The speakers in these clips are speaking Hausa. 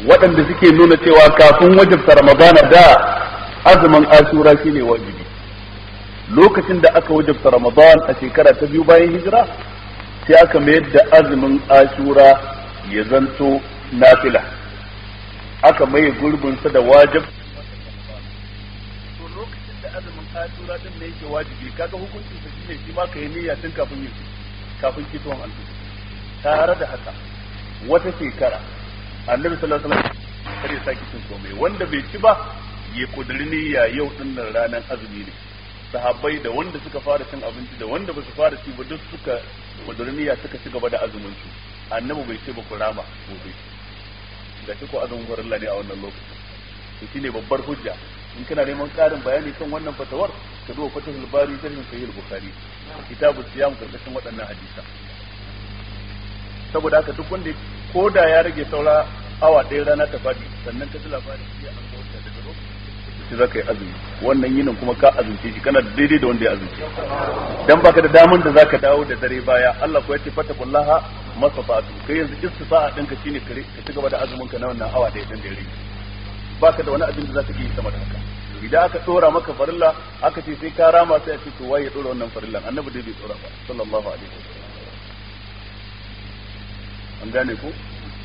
waɗanda suke nuna cewa kafin wajibta ramadana da azumin ashura shine wajibi. Lokacin da aka wajibta ramadan a shekara ta 2 bayan hijira sai aka mayar da azumin ashura ya zanto nafila, aka maye gurbinsa da wajib. To lokacin da azumin ashura din da yake wajibi, kaga hukuncin sa shine shi ma kai niyya tun kafin kitowar alfijir. Tare da haka wata shekara annabi sallallahu alaihi wasallam kare saki cin komai, wanda bai ci ba ya kudiri niyya yau din nan ranar azumi ne. Sahabbai da wanda suka fara cin abinci da wanda ba su fara ci ba duk suka kudiri niyya suka ci gaba da azumin su. Annabi bai ce ba ku rama gobe, ga shi ko azumin farilla ne a wannan lokacin. To shine babbar hujja. In kana neman karin bayani kan wannan fatawar ka duba Fathul Bari sharhin Sahih Bukhari, kitabu siyam karkashin waɗannan hadisa. Saboda haka duk wanda ko da ya rage saura awa ɗaya rana ta faɗi sannan ka ji labarin sai an ga wata daga lokacin shi zaka yi azumi, wannan yinin kuma ka azumce shi kana daidai da wanda ya azumce, dan baka da damun da zaka dawo da dare baya. Allah ko yace fatakullaha masafatu, kai yanzu istifa'a ɗinka shine ka ci gaba da azumin ka na wannan awa ɗaya din da ya rage, baka da wani abin da zaka yi sama da haka. Idan aka dora maka farilla aka ce sai ka rama, sai a ce to waye ya dora wannan farillan? Annabi dai bai dora ba sallallahu alaihi wasallam. An gane ko?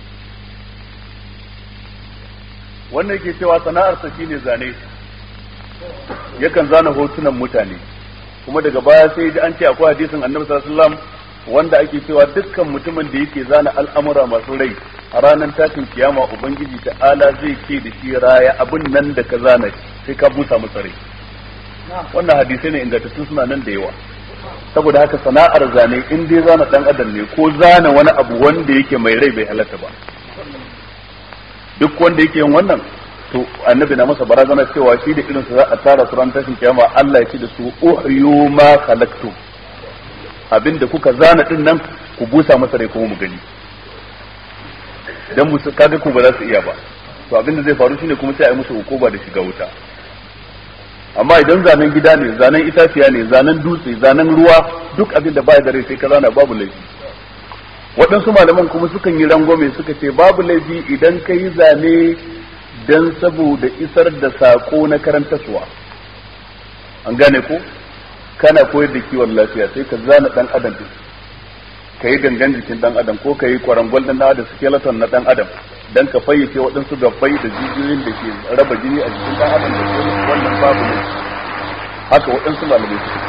Wannan yake cewa sana'arsa shine zane, yakan zana hotunan mutane, kuma daga baya sai ji an ce akwai hadisin Annabi sallallahu alaihi wasallam wanda ake cewa dukkan mutumin da yake zana al'amura masu rai a ranar tashin kiyama ubangiji ta'ala zai ce da shi raya abin nan da ka zana sai ka busa masa rai. Wannan hadisai ne ingantattun suna nan da yawa. Saboda haka sana'ar zane in dai zana dan adam ne ko zana wani abu wanda yake mai rai bai halatta ba. Duk wanda yake yin wannan to annabi na masa barazana cewa shi da irin su za a tara su ran tashin kiyama, Allah ya ce da su uhyu ma khalaqtu, abinda kuka zana din nan ku busa masa rai kuma mu gani. Dan musu kaga ku ba za su iya ba, to abinda zai faru shine kuma sai a yi musu hukuma da shiga wuta. Amma idan zanen gida ne, zanen itaciya ne, zanen dutse, zanen ruwa, duk abin da baya da rai sai ka zana babu laifi. Waɗansu malaman kuma sukan yi rangwame suka ce babu laifi idan ka yi zane dan saboda isar da sako na karantaswa. An gane ko? Kana koyar da kiwon lafiya sai ka zana dan adam din, ka yi gangan jikin dan adam ko ka yi kwarangwal dan adam, skeleton na dan adam, dan ka fayyace waɗansu gabbai da jijiyoyin da ke raba jini a jikin dan adam da wannan babu ne. Haka waɗansu malamai suke.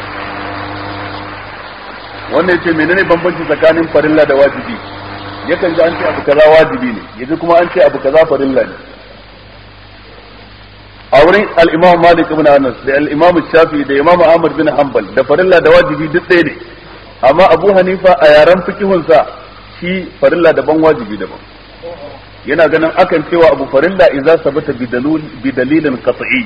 Wannan yace menene bambanci tsakanin farilla da wajibi? Yakan ji an ce abu kaza wajibi ne, yaji kuma an ce abu kaza farilla ne. A wurin al-Imam Malik ibn Anas da al-Imam Shafi'i da Imam Ahmad bin Hanbal da farilla da wajibi duk ɗaya ne. Amma Abu Hanifa a yaren fikihunsa shi farilla daban wajibi daban. Yana ganin akan cewa abu farilla idza sabata bi dalilin qat'i,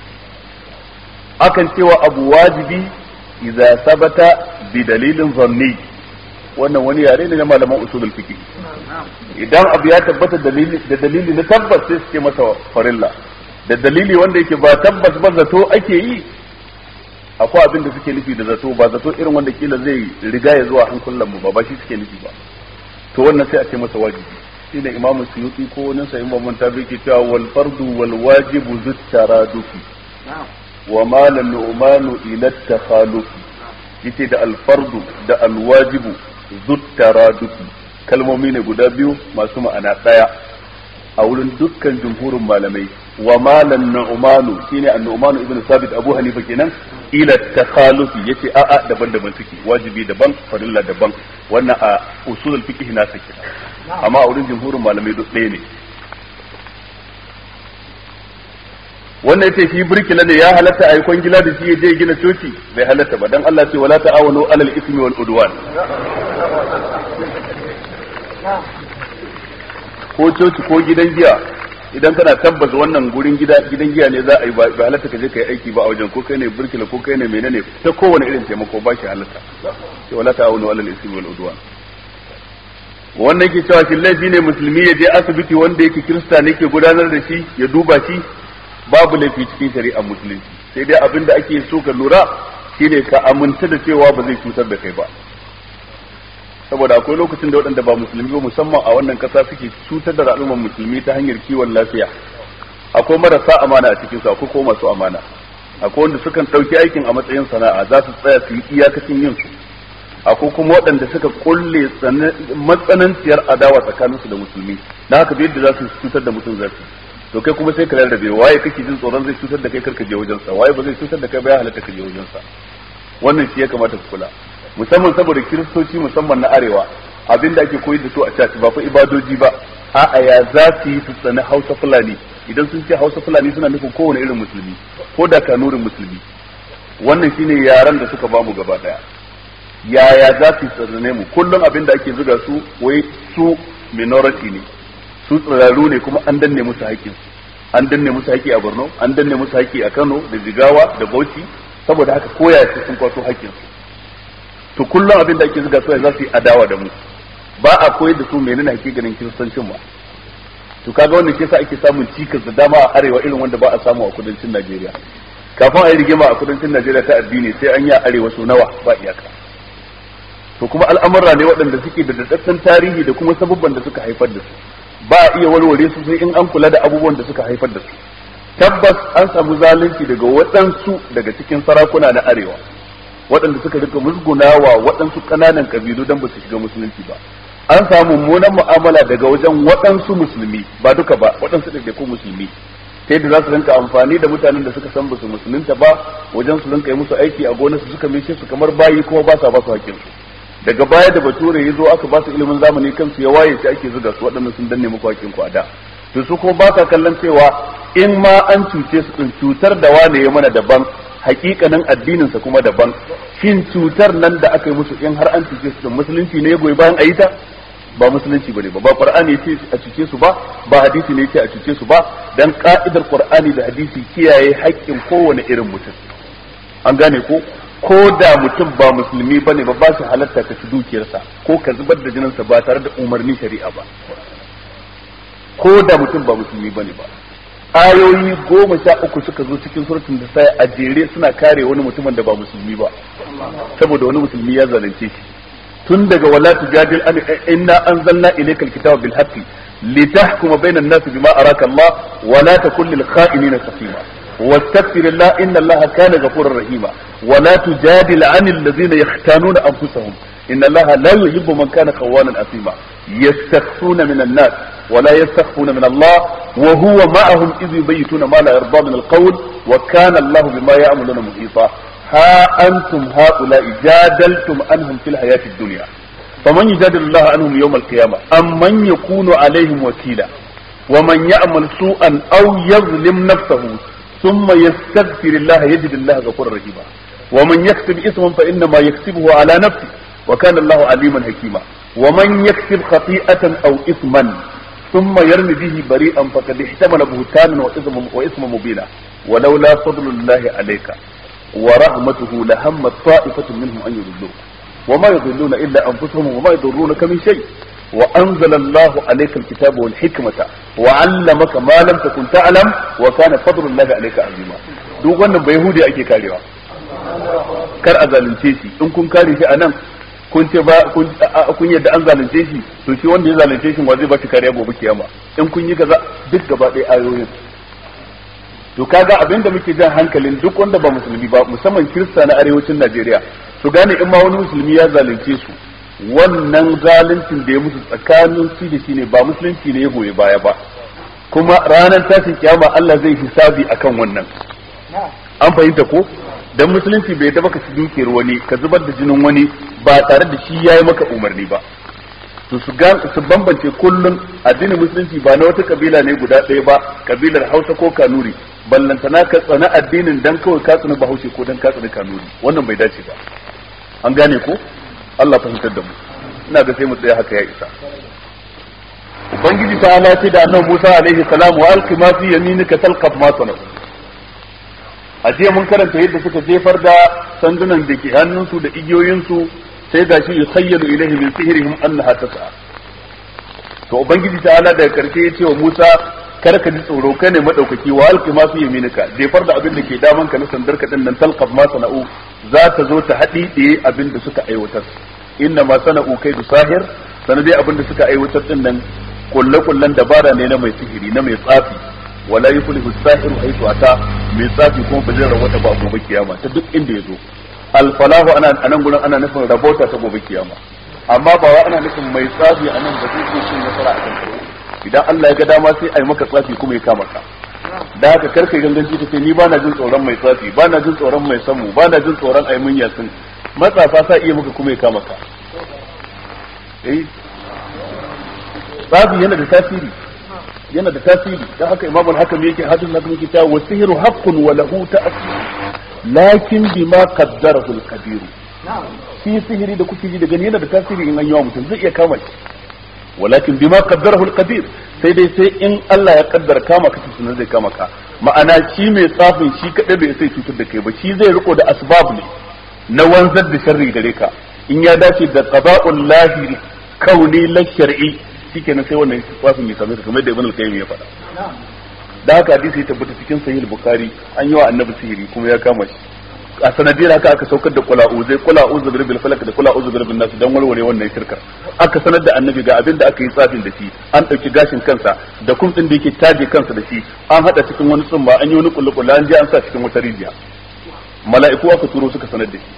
akan cewa abu wajibi idza sabata bi dalilin zanni. Wannan wani yare ne na malaman usulul fiqh. Idan abu ya tabbata da dalili na tabbas sai su ce masa farilla, da dalili wanda yake ba tabbas ba zato ake yi. Akwai abin da suke nufi da zato, ba zato irin wanda kila zai riga ya zuwa hankulan mu ba shi suke nufi ba, to wannan sai a ce masa wajibi. Shine Imam Suyuti ko wani sai Imam Tabi ke cewa wal fardu wal wajibu zuttaradufi wa ma lam nu'manu ila takhalufi. Yace da al fardu da al wajibu zuttaradufi kalmomi ne guda biyu masu ma'ana daya a wurin dukkan jumhurin malamai. Wa malan nu'manu shine an-nu'manu ibn sabit Abu Hanifa kenan ila takhalufi yace a'a daban-daban suke, wajibi daban farilla daban. Wannan a usulul fiqh na sake, amma a wurin jumhurin malamai duk ɗaya ne. Wannan yace shi burkila ne, ya halatta a yi kwangila da shi ya je gina coci? Bai halatta ba, dan Allah ce wala ta'awanu alal ismi wal udwan. Ko coci ko gidan giya, idan kana tabbata wannan gurin gidan giya ne za a yi, ba halatta ka je ka yi aiki ba a wajen, ko kai ne burkila ko kai ne menene, ta kowane irin taimako ba shi halatta. Sai wala ta'awunu alal ismi wal udwan. Wannan yake cewa shi laifi ne musulmi ya je asibiti wanda yake kirista ne ke gudanar da shi ya duba shi? Babu laifi cikin shari'ar musulunci, sai dai abin da ake so ka lura shine ka aminta da cewa ba zai cutar da kai ba. saboda akwai lokacin da waɗanda ba musulmi ba musamman a wannan ƙasa suke cutar da al'ummar musulmi ta hanyar kiwon lafiya. Akwai marasa amana a cikinsu, akwai ko masu amana. Akwai wanda sukan ɗauki aikin a matsayin sana'a, za su tsaya su yi iyakacin yin su. Akwai kuma waɗanda suka kulle matsananciyar adawa tsakaninsu da musulmi, na haka yadda za su cutar da mutum za su. To kai kuma sai ka rarrabe waye kake jin tsoron zai cutar da kai karka je wajensa, waye ba zai cutar da kai ba ya halatta ka je wajensa. Wannan shi ya kamata ku kula. Musamman saboda kiristoci musamman na arewa abinda ake koyar da su a church ba fa ibadoji ba, a'a ya za su yi su tsani Hausa Fulani. Idan sun ce Hausa Fulani suna nufin kowane irin musulmi ko da kanurin musulmi. Wannan shine yaran da suka bamu gaba daya. Yaya za su tsane mu? Kullum abinda ake zuga su wai su minority ne, su tsiraru ne kuma an danne musu haƙƙin. An danne musu haƙƙi a Borno, an danne musu haƙƙi a Kano da Jigawa da Bauchi, saboda haka koya su sun kwato haƙƙin su. To kullum abin da ake zuga su za su yi adawa da mu, ba a koyar da su menene hakikanin kiristancin ba. To kaga wannan shi yasa ake samun cikas da dama a arewa irin wanda ba a samu a kudancin Najeriya. Kafin a yi rigima a kudancin Najeriya ta addini sai an yi arewa so nawa ba iyaka. To kuma al'amura ne waɗanda suke da daɗaɗɗen tarihi da kuma sabubban da suka haifar da su. Ba a iya warware su sai in an kula da abubuwan da suka haifar da su. Tabbas an samu zalunci daga waɗansu daga cikin sarakuna na arewa, waɗanda suka rika musgunawa waɗansu ƙananan ƙabilu don ba su shiga musulunci ba. An samu mummunan mu'amala daga wajen waɗansu musulmi, ba duka ba, waɗansu ɗaiɗaikun musulmi, ta yadda za su rinka amfani da mutanen da suka san ba su musulunta ba wajen su rinka yi musu aiki a gonar su, suka mishe su kamar bayi kuma ba sa ba su haƙƙinsu. Daga baya da bature ya zo aka ba su ilimin zamani kansu ya waye sai ake zuga su waɗannan sun danne muku haƙƙinku a da. To su kuma ba sa kallon cewa in ma an cuce su din cutar da wane ya mana daban, hakikanin addininsa kuma daban. Shin cutar nan da aka yi musu in har an cuce su din musulunci ne ya goyi bayan a yi ta? Ba musulunci bane ba, ba Qur'ani yace a cuce su ba, ba hadisi ne yace a cuce su ba, dan ka'idar Qur'ani da hadisi kiyaye haƙƙin kowane irin mutum. An gane ko da mutum ba musulmi bane ba shi halatta ka ci dukiyarsa ko ka zubar da jininsa ba tare da umarni shari'a ba. Ko da mutum ba musulmi bane ba. Ayoyi 13 suka zo cikin suratul Nisa a jere suna kare wani mutumin da ba musulmi ba, saboda wani musulmi ya zalunce shi. Tun daga wala tujadil an inna anzalna ilaykal kitaba bil haqqi litahkuma bainan nasi bima araka Allah wa la takul lil kha'inina khasima wastaghfirullah inna Allaha kana ghafurur rahima wa la tujadil anil ladzina yahtanuna anfusahum inna Allaha la yuhibbu man kana khawanan asima yastakhfuna minan nas wa la yastakhfuna min Allah wa huwa ma'ahum idh yubayituna ma la yarda min al-qawl wa kana Allahu bima ya'maluna muhita ها أنتم هؤلاء جادلتم عنهم في الحياة الدنيا فمن يجادل الله عنهم يوم القيامة أم من يكون عليهم وكيلا ومن يعمل سوءا أو يظلم نفسه ثم يستغفر الله يجد الله غفورا رحيما ومن يكسب إثما فإنما يكسبه على نفسه وكان الله عليما حكيما ومن يكسب خطيئة أو إثما ثم يرمي به بريئا فقد احتمل بهتانا وإثما مبينا ولولا فضل الله عليك ورحمته لهمت طائفة منهم أن يضلوك وما يضلون إلا أنفسهم وما يضرونك من شيء وأنزل الله عليك الكتاب والحكمة وعلمك ما لم تكن تعلم وكان فضل الله عليك عظيما. duk wannan bai yahudi ake karewa, kar a zalunce shi. In kun kare shi anan kun ce ba kun yadda an zalunce shi, to shi wanda ya zalunce shi wa zai ba shi kariya gobe kiyama? In kun yi kaza duk gaba ɗaya ayoyin. To kaga abinda muke jan hankalin duk wanda ba musulmi ba, musamman kirista na arewacin Najeriya, su gane in ma wani musulmi ya zalunce su, wannan zaluncin da ya musu tsakanin su da shi ne, ba musulunci ne ya goye baya ba, kuma ranar tashin kiyama Allah zai hisabi akan wannan. An fahimta ko? Dan musulunci bai taba ka ci dukiyar wani, ka zubar da jinin wani ba tare da shi yayi maka umarni ba. To su bambance kullum addinin musulunci ba na wata kabila ne guda ɗaya ba, kabilar Hausa ko Kanuri, ballantana ka tsana addinin dan kawai ka tsana Bahaushe ko dan ka tsana Kanuri, wannan bai dace ba. An gane ko? Allah fahimtar da mu. Ina ga sai mu tsaya haka ya isa. Ubangiji ta ala ce da Annabi Musa alaihi salam wa alqi ma fi yaminika talqaf ma sanau. A jiya mun karanta yadda suka jefar da sandunan da ke hannunsu da igiyoyinsu, sai gashi yukhayyalu ilayhi min sihrihim annaha tas'a. To ubangiji ta'ala daga karshe ya ce wa Musa, kar ka ji tsoro, kai ne madaukaki, wa alqi ma fi yaminika, jefar da abin da ke daman ka na sandar ka din nan talqaf ma sana'u, za ta zo ta haɗiɗiye abin da suka aiwatar. inna ma sana'u kaidu sahir sanadai abinda suka aiwatar din nan kullu-kullan dabara ne na mai sihiri na mai tsafi wala yuflihu as-sahiru haythu ata mai tsafi kuma ba zai rawata ba gobe kiyama ta duk inda yazo al-falahu anan gurin ana nufin rabota ta gobe kiyama amma ba wa ana nufin mai tsafi anan ba zai cin nasara a kan kai idan Allah ya ga dama sai ai maka tsafi kuma ya kama ka da haka karkai ganganci ta ce ni ba na jin tsoron mai tsafi ba na jin tsoron mai samu ba na jin tsoron ai mun yasin matsafa sa iya maka kuma ya kama ka tsafi yana da tasiri dan haka Imam al-Hakim yake cewa wasihru haqqun wa lahu ta'sir lakin bima qaddarahu al-qadir shi sihiri da kuke ji da gani yana da tasiri in an yi wa mutum zai iya kama shi walakin bima qaddarahu al-qadir sai dai sai in Allah ya kaddara kama ka sunan zai kama ka ma'ana shi mai tsafin shi kadai bai sai cutar da kai ba shi zai riko da asbab ne na wanzar da sharri gare ka in ya dace da qada'ul lahi kauni la shar'i shikenan sai wannan tsafin ya same ka kamar da Ibn al-Qayyim ya faɗa da haka hadisi ya tabbata cikin sahih al-Bukhari an yi wa annabi sihiri kuma ya kama shi a sanadiyar haka aka saukar da qula'uzu bi rabbil falaq da qula'uzu bi rabbin nas dan warware wannan shirkar aka sanar da annabi ga abin da aka yi tsafin da shi an dauki gashin kansa da kumtsin da yake taje kansa da shi an hada cikin wani tsumma an yi wani kullu an je an sa cikin wata rijiya mala'iku aka turo suka sanar da shi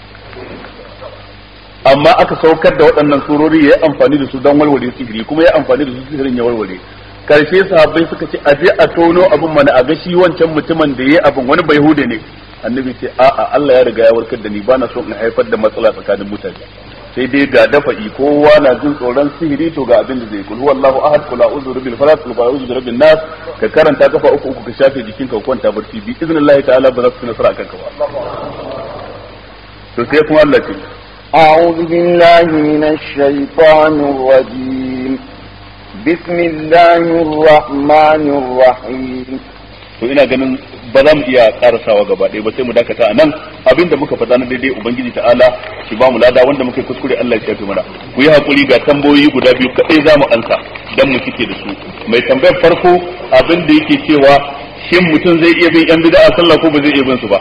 amma aka saukar da waɗannan surori ya yi amfani da su don warware sihiri kuma ya amfani da su sihirin ya warware karshe sahabbai suka ce aje a tono abin mana a ga shi wancan mutumin da yayi abin wani bai hude ne annabi ce a'a Allah ya riga ya warkar da ni bana so in haifar da matsala tsakanin mutane sai dai ga dafa'i kowa na jin tsoron sihiri to ga abin da zai kul huwallahu ahad qul a'udhu bil falaq qul a'udhu bi rabbin nas ka karanta kafa uku ka shafe jikinka ka kwanta barci bi iznillahi ta'ala ba za su nasara akan ka ba to sai kuma Allah ce أعوذ بالله من الشيطان الرجيم بسم الله الرحمن الرحيم to ina ganin ba za mu iya karasawa gaba ɗaya ba sai mu dakata a nan abinda muka faɗa na daidai ubangiji ta'ala shi ba mu lada wanda muka yi kuskure Allah ya shafe mana ku yi hakuri ga tambayoyi guda biyu kadai za mu ansa dan mu cike da su mai tambayar farko abin da yake cewa shin mutum zai iya bin yan bid'a sallah ko ba zai iya bin su ba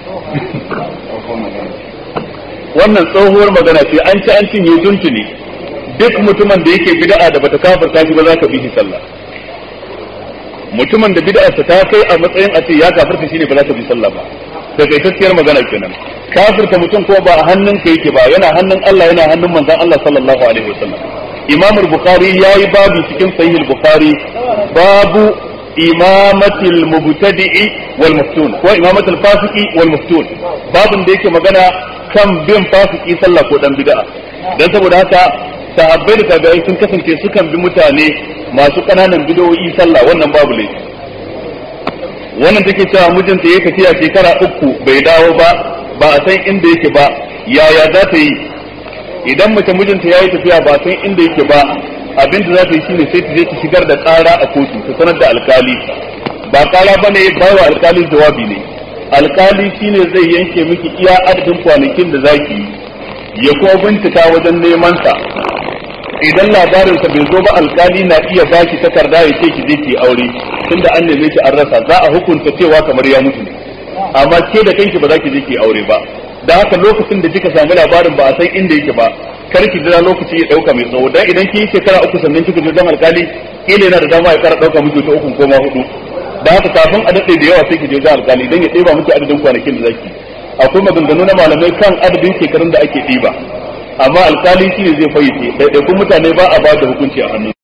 wannan tsohuwar magana ce an ci an cinye tuntuni duk mutumin da yake bid'a da bata kafirta shi ba za ka bi shi sallah mutumin da bid'arsa ta kai a matsayin a ce ya kafirta shine ba za ka bi sallah ba da gaskiyar magana kenan kafirta mutum ko ba a hannun ka yake ba yana hannun Allah yana hannun manzon Allah sallallahu alaihi wasallam Imam al-Bukhari yayi babu cikin Sahih al-Bukhari babu imamatil mubtadi'i wal muftun ko imamatul fasiki wal muftun babun da yake magana kan bin fasiki sallah ko dan bid'a dan saboda haka sahabbai da tabi'ai sun kasance sukan bi mutane masu kananan bid'o'i sallah wannan babu laifi wannan take cewa mijinta yake tafiya shekara 3 bai dawo ba ba a san inda yake ba yaya za ta yi idan mace mijinta yayi tafiya ba san inda yake ba abin da za ta yi shine sai ta je ta shigar da ƙara a kotu ta sanar da alkali ba ƙara bane bai wa alkali jawabi ne alkali shine zai yanke miki iya adadin kwanakin da zaki yi ya kuma bincika wajen neman sa idan labarin sa bai zo ba alkali na iya baki takarda ya ce ki je ki aure tunda an neme ki an rasa za a hukunta cewa kamar ya mutu ne amma ke da kanki ba za ki je ki aure ba da haka lokacin da kika samu labarin ba a san inda yake ba kar ki jira lokaci ya dauka mai tsawo dan idan kin yi shekara 3 sannan kika je dan alkali kila yana da dama ya kara dauka miki ta 3 ko ma 4 da haka kafin a dade da yawa sai ki je dan alkali dan ya ɗeba miki adadin kwanakin da zaki akwai maganganu na malamai kan adadin shekarun da ake ɗiba amma alkali shine zai fayyace daidaikun mutane ba a ba da hukunci a hannu